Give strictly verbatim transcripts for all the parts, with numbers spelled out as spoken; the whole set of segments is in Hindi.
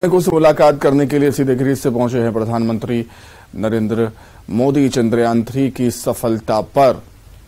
से मुलाकात करने के लिए सीधे ग्रीस से पहुंचे हैं प्रधानमंत्री नरेंद्र मोदी। चंद्रयान थ्री की सफलता पर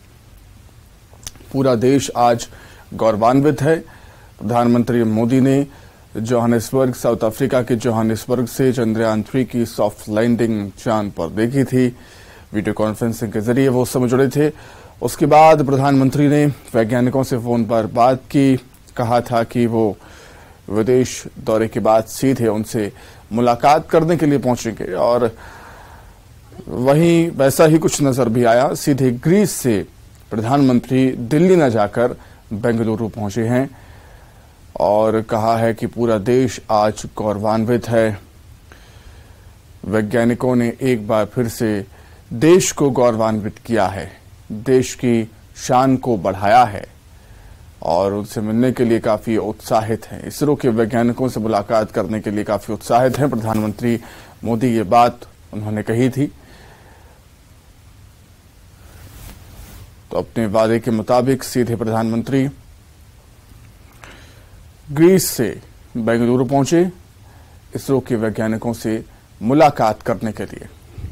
पूरा देश आज गौरवान्वित है। प्रधानमंत्री मोदी ने जोहानिसबर्ग, साउथ अफ्रीका के जोहानिसबर्ग से चंद्रयान थ्री की सॉफ्ट लैंडिंग चांद पर देखी थी। वीडियो कॉन्फ्रेंसिंग के जरिए वो समय जुड़े थे। उसके बाद प्रधानमंत्री ने वैज्ञानिकों से फोन पर बात की। कहा था कि वो विदेश दौरे के बाद सीधे उनसे मुलाकात करने के लिए पहुंचेंगे और वहीं वैसा ही कुछ नजर भी आया। सीधे ग्रीस से प्रधानमंत्री दिल्ली न जाकर बेंगलुरु पहुंचे हैं और कहा है कि पूरा देश आज गौरवान्वित है। वैज्ञानिकों ने एक बार फिर से देश को गौरवान्वित किया है, देश की शान को बढ़ाया है और उनसे मिलने के लिए काफी उत्साहित हैं। इसरो के वैज्ञानिकों से मुलाकात करने के लिए काफी उत्साहित हैं प्रधानमंत्री मोदी। ये बात उन्होंने कही थी। तो अपने वादे के मुताबिक सीधे प्रधानमंत्री ग्रीस से बेंगलुरु पहुंचे इसरो के वैज्ञानिकों से मुलाकात करने के लिए।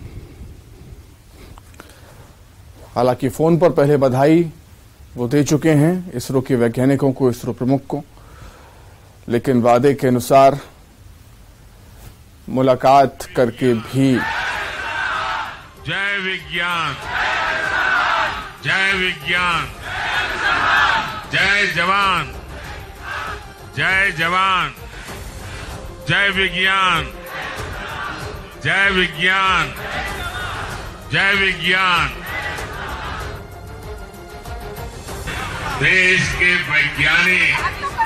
हालांकि फोन पर पहले बधाई वो दे चुके हैं इसरो के वैज्ञानिकों को, इसरो प्रमुख को, लेकिन वादे के अनुसार मुलाकात करके भी जय विज्ञान, जय विज्ञान, जय जवान, जय जवान, जय विज्ञान, जय विज्ञान, जय विज्ञान। देश के वैज्ञानिक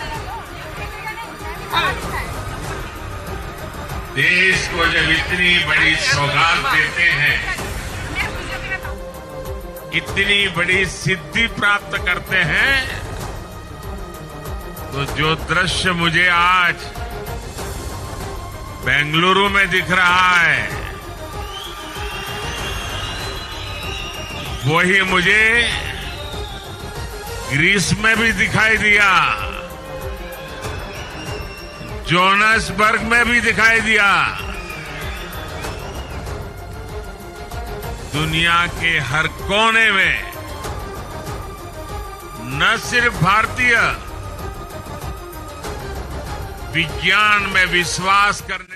देश को जब इतनी बड़ी सौगात देते हैं, इतनी बड़ी सिद्धि प्राप्त करते हैं, तो जो दृश्य मुझे आज बेंगलुरु में दिख रहा है, वही मुझे ग्रीस में भी दिखाई दिया, जोहानिसबर्ग में भी दिखाई दिया। दुनिया के हर कोने में न सिर्फ भारतीय विज्ञान में विश्वास करने